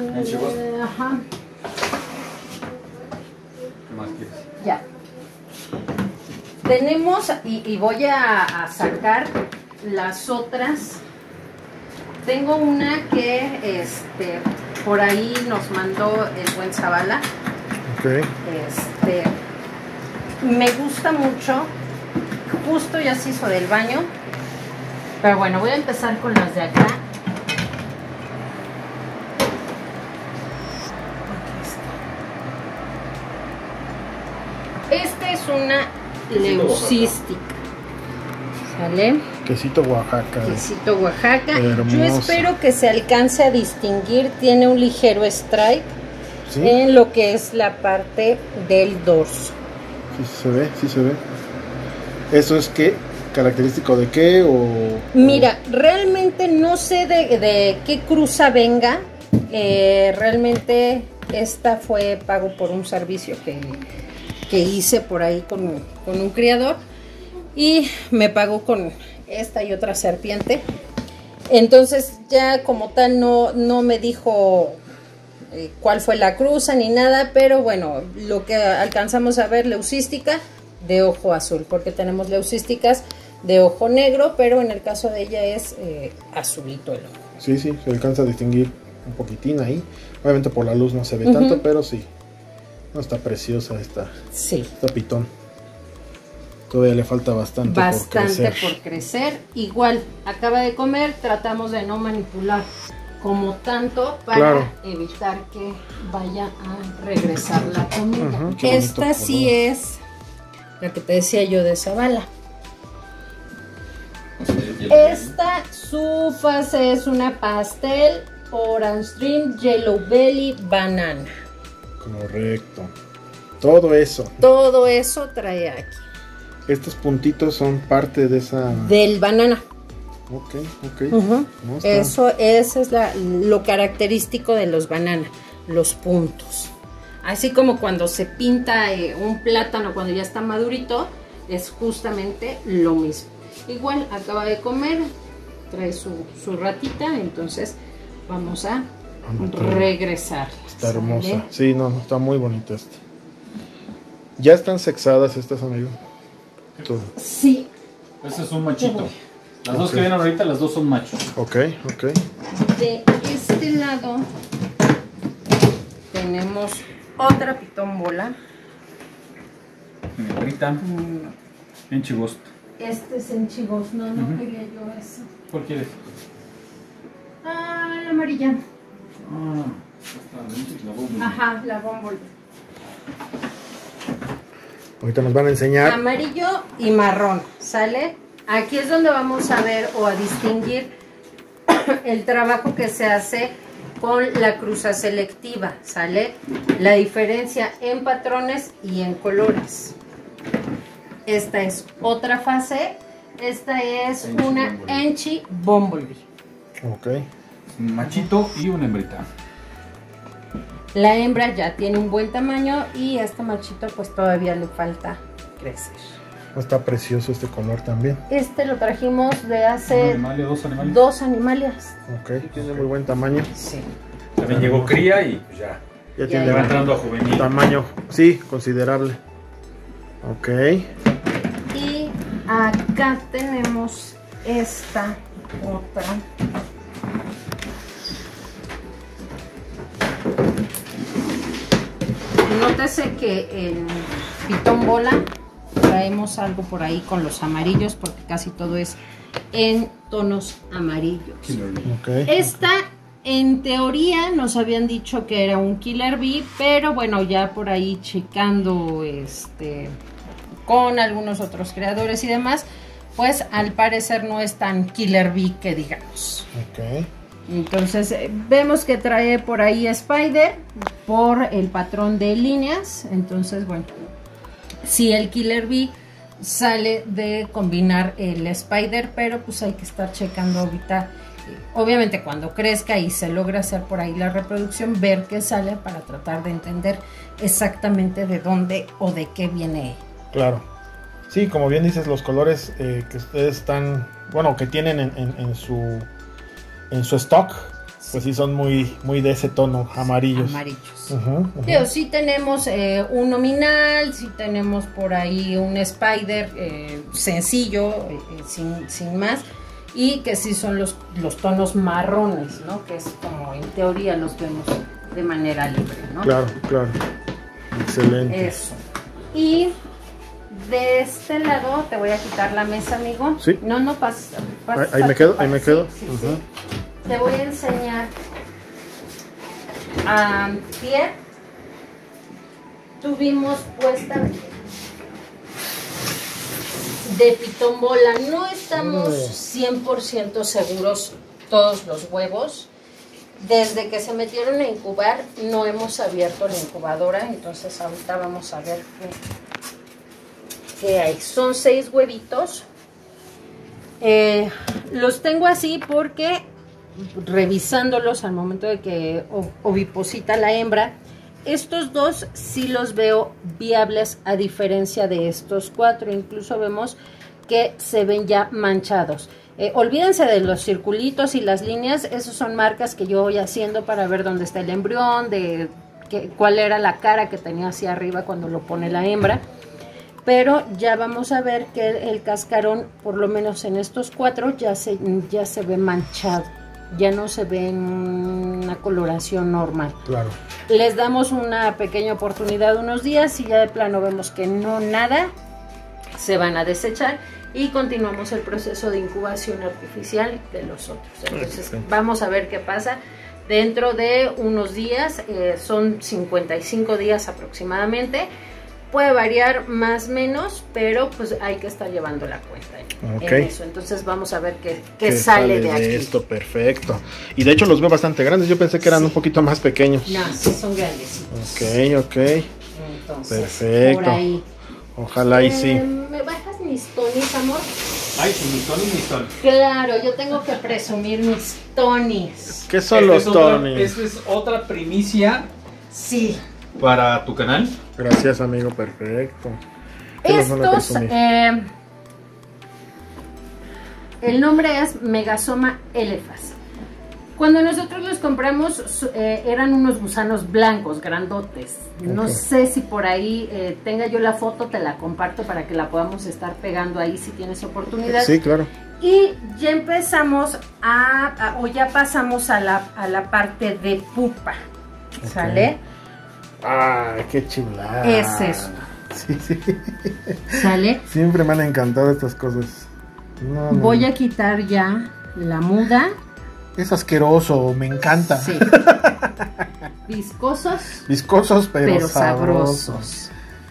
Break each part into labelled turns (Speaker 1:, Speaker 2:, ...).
Speaker 1: Ajá.
Speaker 2: ¿Qué más quieres?
Speaker 1: Ya. Tenemos, y voy a sacar las otras. Tengo una que por ahí nos mandó el buen Zavala.
Speaker 3: Ok.
Speaker 1: Me gusta mucho. Justo ya se hizo del baño. Pero bueno, voy a empezar con las de acá. Esta es una leucística. ¿Sale?
Speaker 3: Quesito Oaxaca.
Speaker 1: Quesito Oaxaca.
Speaker 3: Hermoso.
Speaker 1: Yo espero que se alcance a distinguir. Tiene un ligero stripe,
Speaker 3: ¿sí?
Speaker 1: En lo que es la parte del dorso.
Speaker 3: Sí se ve, sí se ve. ¿Eso es qué? ¿Característico de qué?
Speaker 1: Mira, realmente no sé de qué cruza venga. Realmente esta fue pago por un servicio que hice por ahí con un criador. Y me pagó con esta y otra serpiente. Entonces ya como tal no me dijo cuál fue la cruza ni nada. Pero bueno, lo que alcanzamos a ver, leucística de ojo azul. Porque tenemos leucísticas de ojo negro, pero en el caso de ella es azulito el ojo.
Speaker 3: Sí, sí, se alcanza a distinguir un poquitín ahí. Obviamente por la luz no se ve tanto, pero sí. No, está preciosa esta pitón. Todavía le falta bastante
Speaker 1: por crecer. Igual, acaba de comer, tratamos de no manipular como tanto para evitar que vaya a regresar la comida. Esta sí es la que te decía yo de Zavala. Esta, su fase es una pastel Orange Dream Yellow Belly Banana.
Speaker 3: Correcto. Todo eso.
Speaker 1: Todo eso trae aquí.
Speaker 3: Estos puntitos son parte de esa...
Speaker 1: Del banana.
Speaker 3: Ok.
Speaker 1: No, eso es lo característico de los bananas, los puntos. Así como cuando se pinta un plátano cuando ya está madurito, es justamente lo mismo. Igual acaba de comer, trae su ratita, entonces vamos a regresar.
Speaker 3: Está hermosa. Sí, no, está muy bonita esta. Ya están sexadas estas, amigo. Todo.
Speaker 1: Sí.
Speaker 2: Este es un machito. Las dos que vienen ahorita, las dos son machos.
Speaker 3: Ok.
Speaker 1: De este lado tenemos otra pitón bola.
Speaker 2: Ahorita. En chigosto.
Speaker 1: Este es en chigos, no quería yo eso.
Speaker 2: ¿Cuál quieres?
Speaker 1: Ah, la amarilla.
Speaker 2: La bomba.
Speaker 1: Ajá, la Bumblebee.
Speaker 3: Ahorita nos van a enseñar.
Speaker 1: Amarillo y marrón, ¿sale? Aquí es donde vamos a ver o a distinguir el trabajo que se hace con la cruza selectiva, ¿sale? La diferencia en patrones y en colores. Esta es otra fase. Esta es una Enchi Bumblebee.
Speaker 3: Ok.
Speaker 2: Un machito y una hembrita.
Speaker 1: La hembra ya tiene un buen tamaño y a este machito pues todavía le falta crecer.
Speaker 3: Está precioso este color también.
Speaker 1: Este lo trajimos de hace
Speaker 2: dos animales.
Speaker 3: Ok, tiene muy buen tamaño.
Speaker 1: Sí.
Speaker 2: También llegó cría y pues ya
Speaker 3: tiene
Speaker 2: va entrando a juvenil.
Speaker 3: Tamaño, sí, considerable. Ok.
Speaker 1: Y acá tenemos esta otra. Nótese que en pitón bola traemos algo por ahí con los amarillos porque casi todo es en tonos amarillos.
Speaker 3: Okay.
Speaker 1: Esta en teoría nos habían dicho que era un Killer Bee, pero bueno, ya por ahí checando con algunos otros creadores y demás, pues al parecer no es tan Killer Bee que digamos.
Speaker 3: Okay.
Speaker 1: Entonces vemos que trae por ahí Spider por el patrón de líneas. Entonces bueno, si el Killer Bee sale de combinar el Spider, pero pues hay que estar checando ahorita, obviamente cuando crezca y se logra hacer por ahí la reproducción, ver qué sale para tratar de entender exactamente de dónde o de qué viene.
Speaker 3: Claro. Sí, como bien dices, los colores que ustedes están, bueno, que tienen en su stock, Pues sí, son muy de ese tono, amarillos.
Speaker 1: Pero sí tenemos un nominal, sí tenemos por ahí un spider sencillo, sin más. Y que sí son los tonos marrones, ¿no? Que es como en teoría los vemos de manera libre, ¿no?
Speaker 3: Claro. Excelente.
Speaker 1: Eso. Y de este lado te voy a quitar la mesa, amigo.
Speaker 3: Sí.
Speaker 1: No pasa.
Speaker 3: Ahí me quedo.
Speaker 1: Sí. Te voy a enseñar. Antier tuvimos puesta de pitón bola. No estamos 100% seguros todos los huevos. Desde que se metieron a incubar no hemos abierto la incubadora, entonces ahorita vamos a ver qué hay. Son 6 huevitos. Los tengo así porque revisándolos al momento de que oviposita la hembra, estos dos sí los veo viables a diferencia de estos 4. Incluso vemos que se ven ya manchados. Olvídense de los circulitos y las líneas. Esos son marcas que yo voy haciendo para ver dónde está el embrión, cuál era la cara que tenía hacia arriba cuando lo pone la hembra. Pero ya vamos a ver que el cascarón, por lo menos en estos 4, ya se ve manchado. Ya no se ve en una coloración normal.
Speaker 3: Claro.
Speaker 1: Les damos una pequeña oportunidad unos días y ya de plano vemos que no nada, se van a desechar y continuamos el proceso de incubación artificial de los otros. Entonces vamos a ver qué pasa dentro de unos días. Son 55 días aproximadamente. Puede variar más menos, pero pues hay que estar llevando la cuenta en eso. Entonces vamos a ver qué sale de aquí.
Speaker 3: Esto, perfecto. Y de hecho los veo bastante grandes. Yo pensé que eran un poquito más pequeños.
Speaker 1: No, sí son grandecitos.
Speaker 3: Ok.
Speaker 1: Entonces,
Speaker 3: perfecto.
Speaker 1: Por ahí.
Speaker 3: Ojalá y sí.
Speaker 1: ¿Me bajas mis tonis, amor?
Speaker 2: Ay, sí, mis tonis.
Speaker 1: Claro, yo tengo que presumir mis tonis.
Speaker 3: ¿Qué son los tonis?
Speaker 2: Esta es otra primicia.
Speaker 1: Sí.
Speaker 2: Para tu canal.
Speaker 3: Gracias, amigo, perfecto.
Speaker 1: Estos, el nombre es Megasoma elephas. Cuando nosotros los compramos eran unos gusanos blancos, grandotes. No sé si por ahí tenga yo la foto, te la comparto para que la podamos estar pegando ahí si tienes oportunidad.
Speaker 3: Sí, claro.
Speaker 1: Y ya empezamos o ya pasamos a la parte de pupa, ¿sale?
Speaker 3: ¡Ah, qué chulada!
Speaker 1: Es esto.
Speaker 3: Sí.
Speaker 1: ¿Sale?
Speaker 3: Siempre me han encantado estas cosas.
Speaker 1: Voy a quitar ya la muda.
Speaker 3: Es asqueroso, me encanta.
Speaker 1: Sí.
Speaker 3: Viscosos, pero
Speaker 1: sabrosos.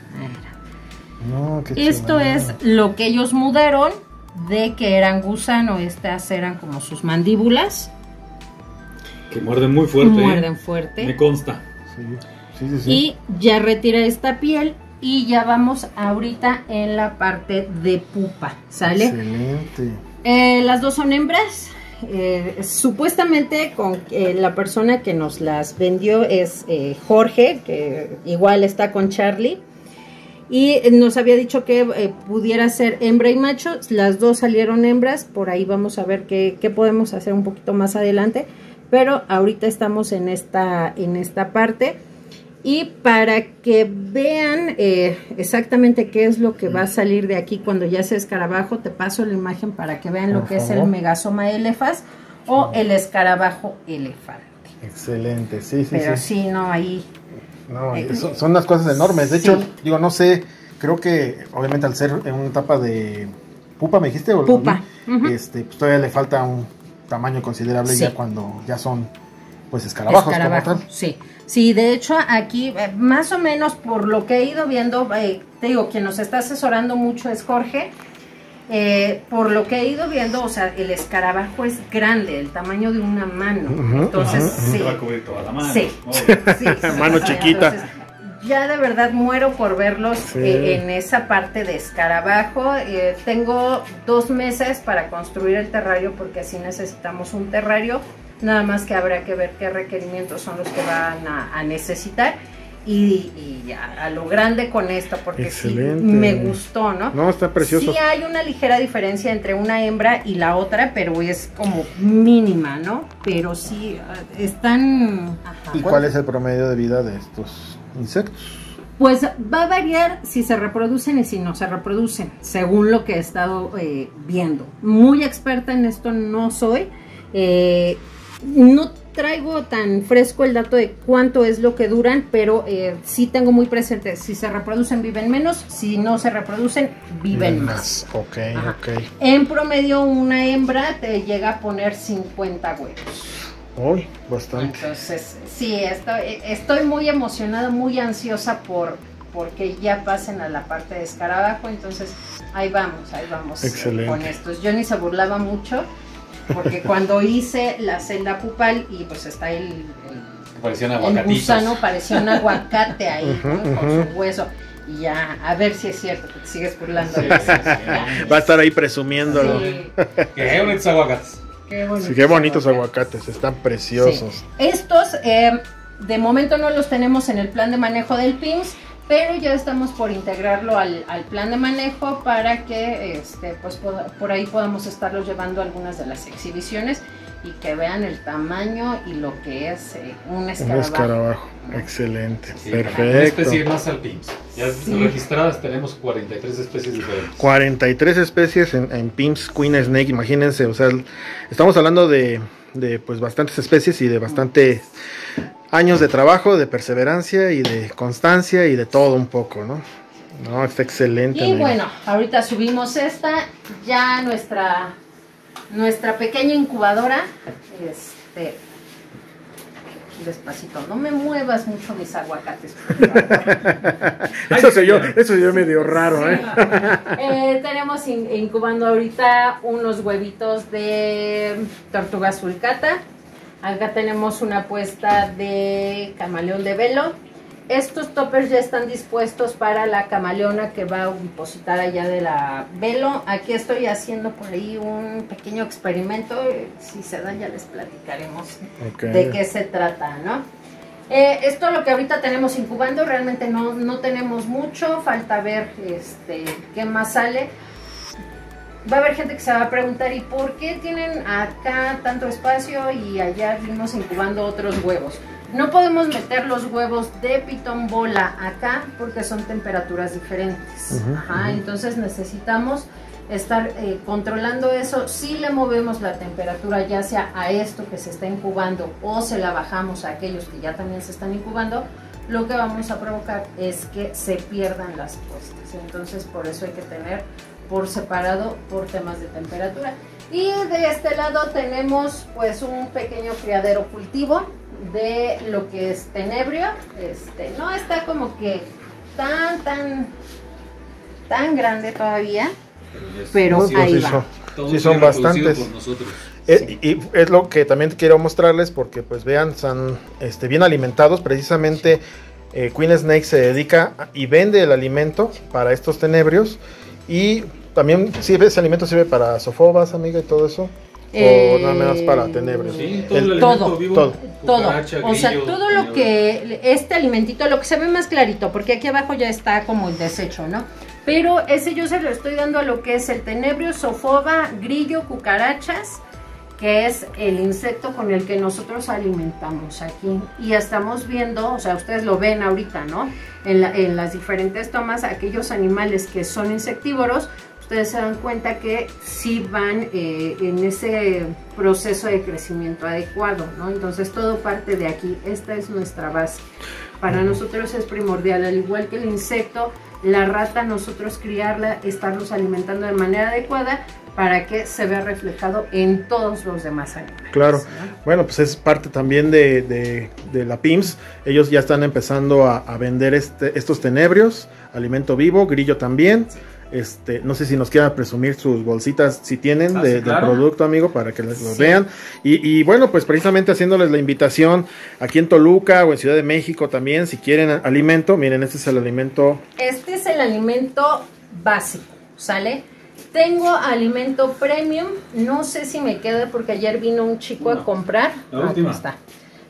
Speaker 3: No, qué
Speaker 1: Esto
Speaker 3: chulada.
Speaker 1: es lo que ellos mudaron de que eran gusano. Estas eran como sus mandíbulas.
Speaker 2: Que muerden muy fuerte.
Speaker 1: Muerden fuerte.
Speaker 2: Me consta.
Speaker 3: Sí.
Speaker 1: Y ya retira esta piel y ya vamos ahorita en la parte de pupa, ¿sale?
Speaker 3: Excelente.
Speaker 1: Las dos son hembras. Supuestamente con la persona que nos las vendió es Jorge, que igual está con Charlie. Y nos había dicho que pudiera ser hembra y macho. Las dos salieron hembras. Por ahí vamos a ver qué podemos hacer un poquito más adelante. Pero ahorita estamos en esta parte. Y para que vean exactamente qué es lo que va a salir de aquí cuando ya sea escarabajo, te paso la imagen para que vean lo que es el Megasoma elephas o el escarabajo elefante.
Speaker 3: Excelente, sí.
Speaker 1: Pero sí, no, ahí...
Speaker 3: No, son unas cosas enormes. De hecho, digo, no sé, creo que obviamente al ser en una etapa de pupa, ¿me dijiste?
Speaker 1: Pupa.
Speaker 3: Pues todavía le falta un tamaño considerable ya cuando ya son pues escarabajos. Como tal.
Speaker 1: Sí, de hecho aquí más o menos por lo que he ido viendo, te digo, quien nos está asesorando mucho es Jorge. Por lo que he ido viendo, o sea, el escarabajo es grande, el tamaño de una mano. Entonces, sí.
Speaker 2: Se va a cubrir toda la mano.
Speaker 1: Sí.
Speaker 3: Mano chiquita.
Speaker 1: Entonces, ya de verdad muero por verlos en esa parte de escarabajo. Tengo 2 meses para construir el terrario porque así necesitamos un terrario. Nada más que habrá que ver qué requerimientos son los que van a necesitar. y ya, a lo grande con esto, porque
Speaker 3: excelente.
Speaker 1: Sí me gustó, ¿no?
Speaker 3: No, está precioso.
Speaker 1: Sí hay una ligera diferencia entre una hembra y la otra, pero es como mínima, ¿no? Pero sí, están...
Speaker 3: ¿Y cuál es el promedio de vida de estos insectos?
Speaker 1: Pues va a variar si se reproducen y si no se reproducen, según lo que he estado viendo. Muy experta en esto no soy, no traigo tan fresco el dato de cuánto es lo que duran, pero sí tengo muy presente, si se reproducen viven menos, si no se reproducen viven más.
Speaker 3: Ok, ok.
Speaker 1: En promedio una hembra te llega a poner 50 huevos.
Speaker 3: Uy, bastante.
Speaker 1: Entonces, sí, estoy muy emocionada, muy ansiosa porque ya pasen a la parte de escarabajo, entonces ahí vamos.
Speaker 3: Excelente.
Speaker 1: Con estos. Johnny se burlaba mucho, porque cuando hice la celda pupal y pues está el gusano, parecía un aguacate ahí, ¿no? Con su hueso. Y ya, a ver si es cierto, que te sigues burlando.
Speaker 2: Sí,
Speaker 3: va a estar ahí presumiéndolo.
Speaker 2: Sí. Qué bonitos aguacates.
Speaker 3: Qué bonitos aguacates, están preciosos.
Speaker 1: Sí. Estos, de momento no los tenemos en el plan de manejo del PIMS, pero ya estamos por integrarlo al plan de manejo para que pues por ahí podamos estarlos llevando a algunas de las exhibiciones y que vean el tamaño y lo que es un escarabajo.
Speaker 3: Un escarabajo, excelente,
Speaker 2: sí,
Speaker 3: perfecto.
Speaker 2: Una especie más al PIMS. Ya registradas tenemos 43 especies diferentes.
Speaker 3: 43 especies en PIMS Queen Snake, imagínense, o sea, estamos hablando de pues bastantes especies y de bastante años de trabajo, de perseverancia y de constancia y de todo un poco, ¿no? No, está excelente.
Speaker 1: Y bueno, ahorita subimos ya nuestra pequeña incubadora, despacito, no me muevas mucho mis aguacates.
Speaker 3: eso yo medio raro,
Speaker 1: sí. Tenemos incubando ahorita unos huevitos de tortuga sulcata. Acá tenemos una puesta de camaleón de velo. Estos toppers ya están dispuestos para la camaleona que va a depositar allá de la velo. Aquí estoy haciendo por ahí un pequeño experimento. Si se da ya les platicaremos de qué se trata, ¿no? Esto es lo que ahorita tenemos incubando. Realmente no tenemos mucho. Falta ver qué más sale. Va a haber gente que se va a preguntar, ¿y por qué tienen acá tanto espacio y allá vimos incubando otros huevos? No podemos meter los huevos de pitón bola acá porque son temperaturas diferentes. Entonces necesitamos estar controlando eso. Si le movemos la temperatura ya sea a esto que se está incubando o se la bajamos a aquellos que ya también se están incubando, lo que vamos a provocar es que se pierdan las puestas. Entonces por eso hay que tener por separado por temas de temperatura. Y de este lado tenemos pues un pequeño criadero cultivo de lo que es tenebrio. No está como que tan grande todavía, pero ahí va.
Speaker 3: Sí son bastantes. Y es lo que también quiero mostrarles porque pues vean, están bien alimentados. Precisamente Queen Snake se dedica y vende el alimento para estos tenebrios. Y también ese alimento sirve para sofobas, amiga, y todo eso. O nada más para tenebrios.
Speaker 2: Sí, todo.
Speaker 1: O sea, todo lo que este alimentito, lo que se ve más clarito, porque aquí abajo ya está como el desecho, ¿no? Pero ese yo se lo estoy dando a lo que es el tenebrio, sofoba, grillo, cucarachas, que es el insecto con el que nosotros alimentamos aquí. Y estamos viendo, o sea, ustedes lo ven ahorita, ¿no? En las diferentes tomas, aquellos animales que son insectívoros, ustedes se dan cuenta que sí van en ese proceso de crecimiento adecuado, ¿no? Entonces todo parte de aquí. Esta es nuestra base. Para nosotros es primordial, al igual que el insecto, la rata, nosotros criarla, estarlos alimentando de manera adecuada para que se vea reflejado en todos los demás animales.
Speaker 3: Claro,
Speaker 1: ¿no?
Speaker 3: Bueno, pues es parte también de la PIMS. Ellos ya están empezando a vender estos tenebrios, alimento vivo, grillo también. No sé si nos quieran presumir sus bolsitas, si tienen,
Speaker 2: sí,
Speaker 3: del
Speaker 2: claro.
Speaker 3: producto, amigo, para que los vean. Y bueno, pues precisamente haciéndoles la invitación aquí en Toluca o en Ciudad de México también, si quieren alimento, miren, este es el alimento.
Speaker 1: Este es el alimento básico, ¿sale? Tengo alimento premium, no sé si me queda porque ayer vino un chico a comprar.
Speaker 2: La última.
Speaker 1: Está.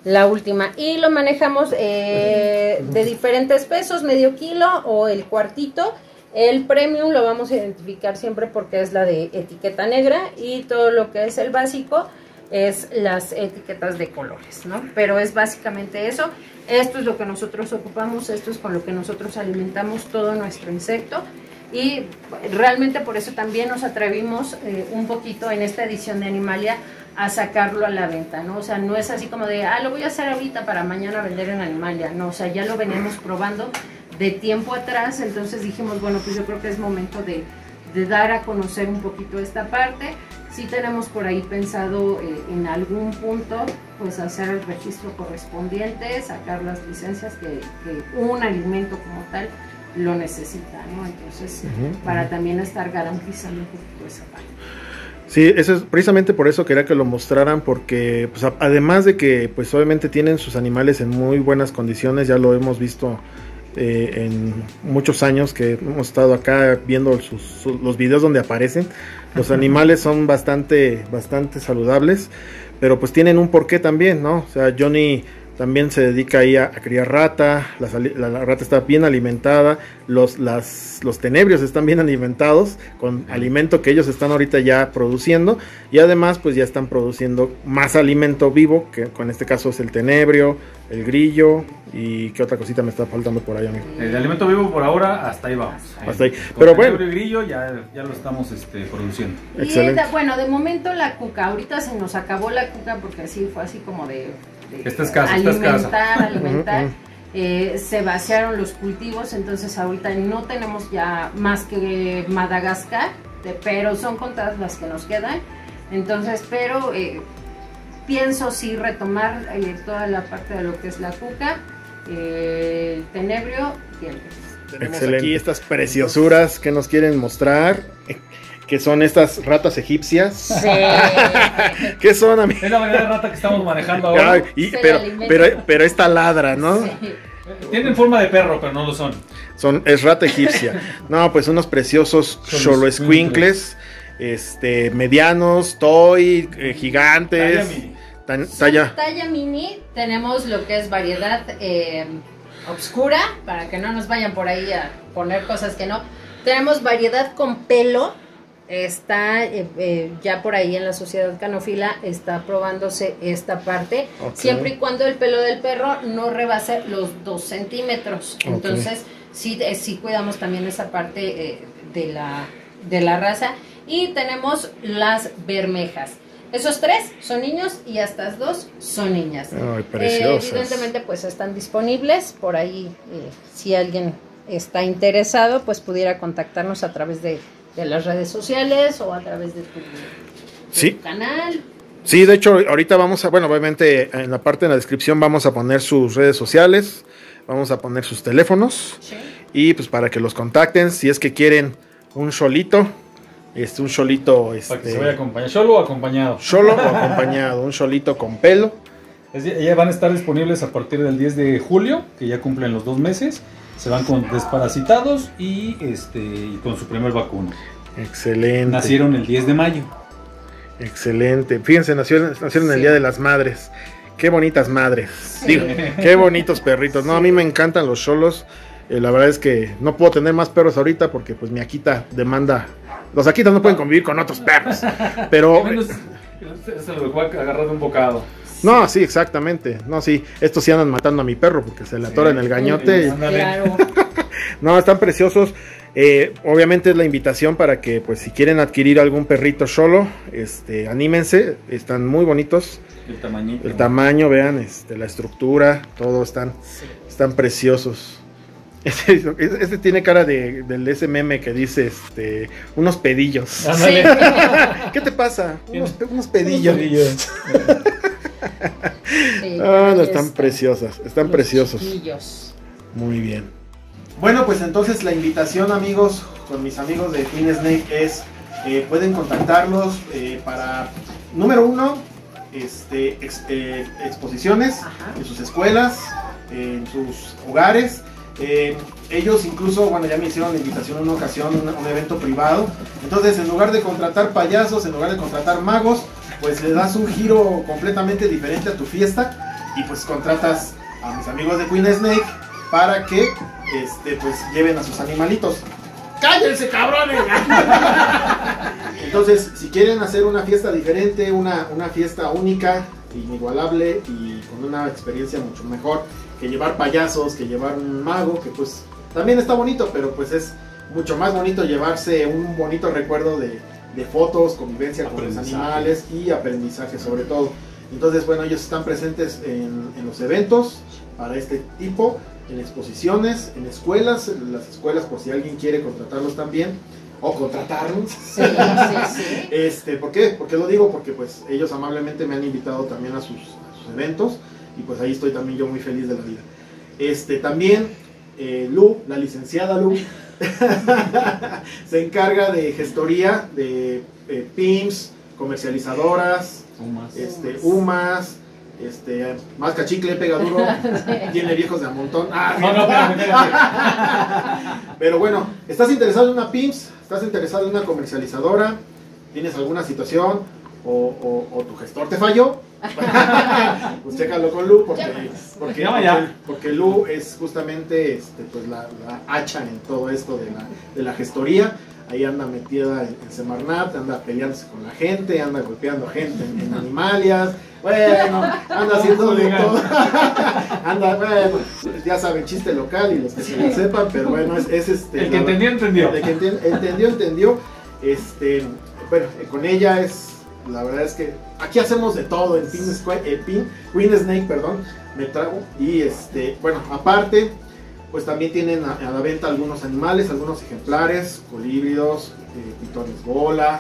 Speaker 1: la última. Y lo manejamos de diferentes pesos, medio kilo o el cuartito. El premium lo vamos a identificar siempre porque es la de etiqueta negra, y todo lo que es el básico es las etiquetas de colores, ¿no? Pero es básicamente eso. Esto es lo que nosotros ocupamos, esto es con lo que nosotros alimentamos todo nuestro insecto, y realmente por eso también nos atrevimos un poquito en esta edición de Animalia a sacarlo a la venta, ¿no? O sea, no es así como de, lo voy a hacer ahorita para mañana vender en Animalia, no, o sea, ya lo veníamos probando de tiempo atrás, entonces dijimos, bueno, pues yo creo que es momento de dar a conocer un poquito esta parte. Sí tenemos por ahí pensado en algún punto, pues hacer el registro correspondiente, sacar las licencias que un alimento como tal lo necesita, ¿no? Entonces, para también estar garantizando un poquito esa parte.
Speaker 3: Sí, eso es precisamente por eso quería que lo mostraran, porque pues, además de que pues obviamente tienen sus animales en muy buenas condiciones, ya lo hemos visto en muchos años que hemos estado acá viendo los videos donde aparecen. Los animales son bastante saludables, pero pues tienen un porqué también, ¿no? O sea, Johnny también se dedica ahí a criar rata, la rata está bien alimentada, los tenebrios están bien alimentados con alimento que ellos están ahorita ya produciendo, y además pues ya están produciendo más alimento vivo, que en este caso es el tenebrio, el grillo, y qué otra cosita me está faltando por ahí, amigo.
Speaker 2: El alimento vivo por ahora, hasta ahí vamos.
Speaker 3: Hasta ahí.
Speaker 2: Con
Speaker 3: Pero bueno,
Speaker 2: tenebrio y grillo ya lo estamos produciendo.
Speaker 1: Excelente. Y bueno, de momento la cuca, ahorita se nos acabó la cuca porque así fue así como de alimentar. Se vaciaron los cultivos, entonces ahorita no tenemos ya más que Madagascar, pero son contadas las que nos quedan. Entonces, pero pienso sí retomar toda la parte de lo que es la cuca, el tenebrio y el...
Speaker 3: Tenemos aquí estas preciosuras que nos quieren mostrar, que son estas ratas egipcias.
Speaker 1: Sí.
Speaker 3: ¿Qué son, amigo?
Speaker 2: Es la variedad de rata que estamos manejando ahora.
Speaker 3: Pero esta ladra, ¿no? Sí.
Speaker 2: Tienen forma de perro, pero no lo son.
Speaker 3: Es rata egipcia. No, pues unos preciosos xoloescuincles, medianos, toy, gigantes.
Speaker 1: Talla mini. Tenemos lo que es variedad obscura, para que no nos vayan por ahí a poner cosas que no. Tenemos variedad con pelo. Está ya por ahí en la Sociedad Canófila, está probándose esta parte, siempre y cuando el pelo del perro no rebase los 2 centímetros. Entonces sí cuidamos también esa parte de la raza. Y tenemos las bermejas. Esos 3 son niños y estas 2 son niñas. Evidentemente pues están disponibles por ahí, si alguien está interesado pues pudiera contactarnos a través de las redes sociales o a través de tu canal.
Speaker 3: Sí, de hecho, ahorita vamos a, obviamente en la parte de la descripción vamos a poner sus redes sociales, vamos a poner sus teléfonos, y pues para que los contacten, si es que quieren un cholito, un cholito,
Speaker 2: para que se vaya acompañado, solo o acompañado.
Speaker 3: Solo o acompañado, un cholito con pelo.
Speaker 2: Ya van a estar disponibles a partir del 10 de julio, que ya cumplen los 2 meses. Se van con desparasitados y con su primer vacuna.
Speaker 3: Excelente.
Speaker 2: Nacieron el 10 de mayo.
Speaker 3: Excelente. Fíjense, nacieron el Día de las Madres. Qué bonitas madres. Digo, qué bonitos perritos. No, a mí me encantan los cholos. La verdad es que no puedo tener más perros ahorita porque pues mi Akita demanda. Los Akitas no pueden convivir con otros perros. Pero
Speaker 2: se lo voy a agarrar de un bocado.
Speaker 3: No, sí, exactamente. No, sí, estos sí andan matando a mi perro porque se le atora en el gañote.
Speaker 1: Claro.
Speaker 3: No, están preciosos. Obviamente es la invitación para que, pues, si quieren adquirir algún perrito cholo, anímense. Están muy bonitos. El tamaño, vean, la estructura, todo están preciosos. Este tiene cara del ese meme que dice, unos pedillos.
Speaker 1: Sí.
Speaker 3: ¿Qué te pasa? Unos pedillos.
Speaker 1: Sí,
Speaker 3: no, están preciosas, están preciosos.
Speaker 1: Chiquillos.
Speaker 3: Muy bien. Bueno, pues entonces la invitación, amigos, con mis amigos de Queen Snake es, pueden contactarlos para, número 1, exposiciones en sus escuelas, en sus hogares. Ellos incluso, ya me hicieron la invitación en una ocasión, un evento privado. Entonces, en lugar de contratar payasos, en lugar de contratar magos, pues le das un giro completamente diferente a tu fiesta. y pues contratas a mis amigos de Queen Snake para que pues lleven a sus animalitos. ¡Cállense, cabrones! Entonces, si quieren hacer una fiesta diferente, una fiesta única, inigualable y con una experiencia mucho mejor que llevar payasos, que llevar un mago, que pues también está bonito, pero pues es mucho más bonito llevarse un bonito recuerdo de fotos, convivencia con los animales y aprendizaje sobre todo. Entonces, bueno, ellos están presentes en los eventos para este tipo, en exposiciones, en escuelas, las escuelas por si alguien quiere contratarlos también o contratarnos.
Speaker 1: Sí.
Speaker 3: ¿Por qué? ¿Por qué lo digo? Porque pues ellos amablemente me han invitado también a sus eventos y pues ahí estoy también yo muy feliz de la vida. También Lu, la licenciada Lu, se encarga de gestoría de PIMS, comercializadoras, UMAS, más cachicle, pega duro, tiene viejos de a montón. Pero bueno, ¿estás interesado en una PIMS? ¿Estás interesado en una comercializadora? ¿Tienes alguna situación? ¿O tu gestor te falló? Pues chécalo con Lu, porque Lu es justamente pues la hacha en todo esto de la gestoría. Ahí anda metida en Semarnat, anda peleándose con la gente, anda golpeando gente en Animalias, bueno, anda haciendo de todo. Anda, bueno, ya saben, chiste local y los que se lo sepan, pero bueno, es
Speaker 2: el que entendió, entendió.
Speaker 3: El que entendió. Bueno, con ella la verdad es que aquí hacemos de todo en Queen Snake, me trago. Y bueno, aparte, pues también tienen a la venta algunos animales, algunos ejemplares, colíbridos, pitones bola,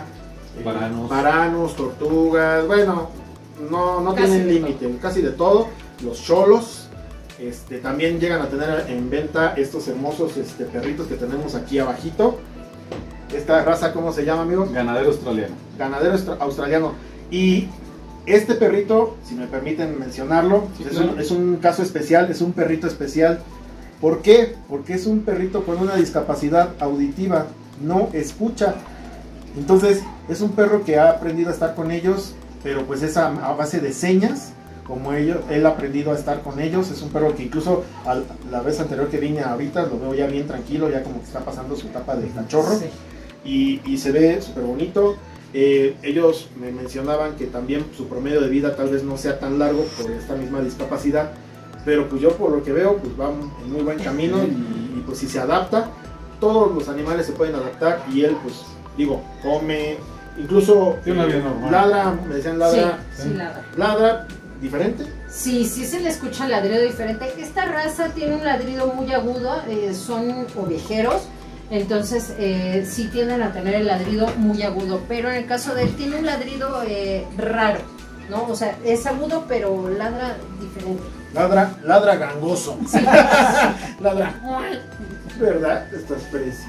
Speaker 3: varanos, tortugas, bueno, no tienen límite, casi de todo. Los cholos, también llegan a tener en venta estos hermosos perritos que tenemos aquí abajito. Esta raza, ¿cómo se llama, amigo?
Speaker 2: Ganadero australiano.
Speaker 3: Ganadero australiano. Y este perrito, si me permiten mencionarlo, sí, es un caso especial, es un perrito especial. ¿Por qué? Porque es un perrito con una discapacidad auditiva, no escucha. Entonces, es un perro que ha aprendido a estar con ellos, pero pues es a base de señas, como él ha aprendido a estar con ellos. Es un perro que incluso la vez anterior que vine ahorita, lo veo ya bien tranquilo, ya como que está pasando su etapa de cachorro. Sí. Y se ve súper bonito. Ellos me mencionaban que también su promedio de vida tal vez no sea tan largo por esta misma discapacidad, pero pues yo por lo que veo pues va en muy buen camino y pues si se adapta, todos los animales se pueden adaptar y él pues come, incluso ladra, me decían ladra.
Speaker 1: Sí, ladra.
Speaker 3: Ladra diferente.
Speaker 1: Sí se le escucha ladrido diferente. Esta raza tiene un ladrido muy agudo, son ovejeros. Entonces sí tienden a tener el ladrido muy agudo, pero en el caso de él tiene un ladrido raro, ¿no? O sea, es agudo pero ladra diferente.
Speaker 3: Ladra gangoso. Sí. Ladra. ¿Verdad? Estás precioso.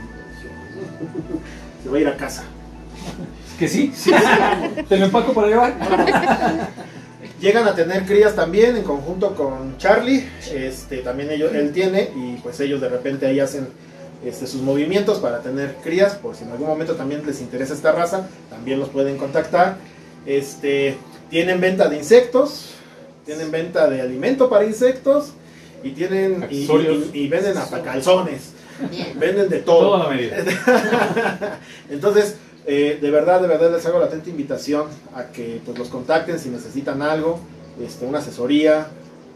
Speaker 3: Se va a ir a casa.
Speaker 2: Que sí. ¿Te lo empaco para llevar?
Speaker 3: Llegan a tener crías también en conjunto con Charlie. También él tiene y pues ellos de repente ahí hacen sus movimientos para tener crías, por si en algún momento también les interesa esta raza, también los pueden contactar. Tienen venta de insectos, tienen venta de alimento para insectos y tienen y venden hasta calzones. Bien. Venden de todo.
Speaker 2: Toda la medida.
Speaker 3: Entonces, de verdad les hago la atenta invitación a que pues los contacten si necesitan algo, una asesoría,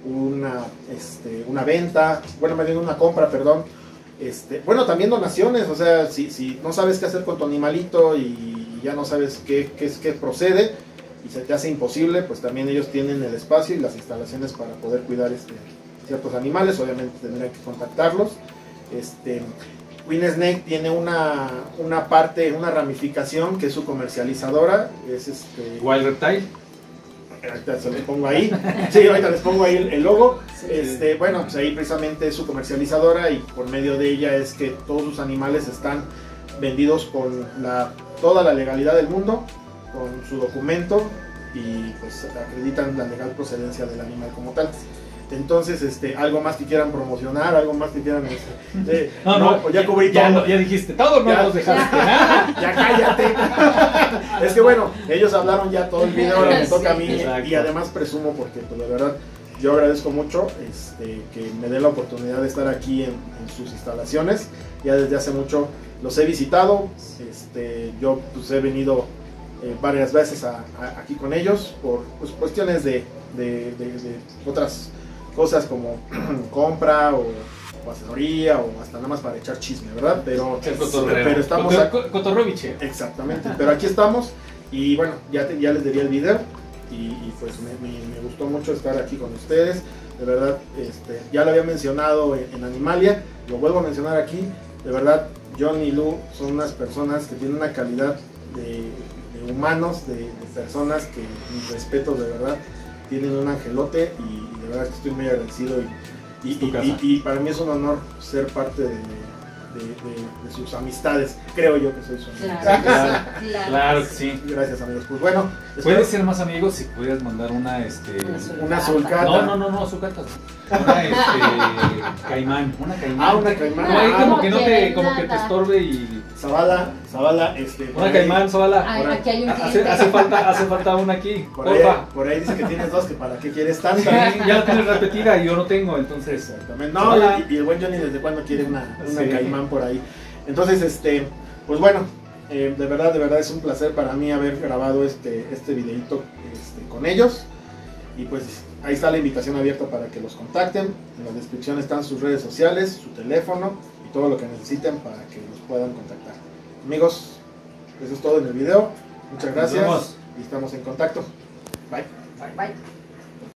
Speaker 3: una venta, bueno, más bien una compra, perdón. Bueno, también donaciones, o sea, si no sabes qué hacer con tu animalito y ya no sabes qué procede y se te hace imposible, pues también ellos tienen el espacio y las instalaciones para poder cuidar ciertos animales. Obviamente tendrán que contactarlos. Queen Snake tiene una parte, una ramificación que es su comercializadora, es
Speaker 2: Wild Reptile.
Speaker 3: Ahorita se les pongo ahí. Sí, ahorita les pongo ahí el logo. Sí. Bueno, pues ahí precisamente es su comercializadora y por medio de ella es que todos sus animales están vendidos con toda la legalidad del mundo, con su documento y pues acreditan la legal procedencia del animal como tal. Entonces, algo más que quieran promocionar, algo más que quieran
Speaker 2: no, ya cubrí todo. Ya dijiste todo, no nos dejaste nada.
Speaker 3: Ya cállate. Es que bueno, ellos hablaron ya todo el video, ahora me toca a mí. Exacto. Y además presumo porque pues la verdad yo agradezco mucho que me den la oportunidad de estar aquí en sus instalaciones. Ya desde hace mucho los he visitado, yo pues he venido varias veces aquí con ellos por pues, cuestiones de otras cosas como compra o asesoría o hasta nada más para echar chisme, ¿verdad? Pero estamos
Speaker 2: Cotorroviche.
Speaker 3: Exactamente, pero aquí estamos y bueno, ya les diría el video y pues me gustó mucho estar aquí con ustedes, de verdad, ya lo había mencionado en Animalia, lo vuelvo a mencionar aquí, de verdad, John y Lu son unas personas que tienen una calidad de humanos, de personas que mis respetos, de verdad, tienen un angelote y de verdad que estoy muy agradecido y para mí es un honor ser parte de sus amistades, creo yo que soy su amigo.
Speaker 2: Claro que sí.
Speaker 3: Gracias, amigos. Pues bueno,
Speaker 2: puedes ser más amigos si pudieras mandar una
Speaker 3: sulcata.
Speaker 2: No, sulcata. Una caimán, una caimán.
Speaker 3: Una caimán.
Speaker 2: Como que te estorbe y
Speaker 3: Zavala,
Speaker 2: una caimán, Zavala.
Speaker 1: Aquí hay un
Speaker 2: hace falta una aquí.
Speaker 3: Por ahí dice que tienes dos, que para qué quieres tanta.
Speaker 2: Sí, ya la tienes repetida y yo no tengo, entonces.
Speaker 3: Exactamente. No, y el buen Johnny desde cuándo quiere una caimán por ahí. Entonces, pues bueno, de verdad es un placer para mí haber grabado este videito con ellos. Y pues ahí está la invitación abierta para que los contacten. En la descripción están sus redes sociales, su teléfono y todo lo que necesiten para que los puedan contactar. Amigos, eso es todo en el video. Muchas gracias y estamos en contacto. Bye.
Speaker 1: Bye.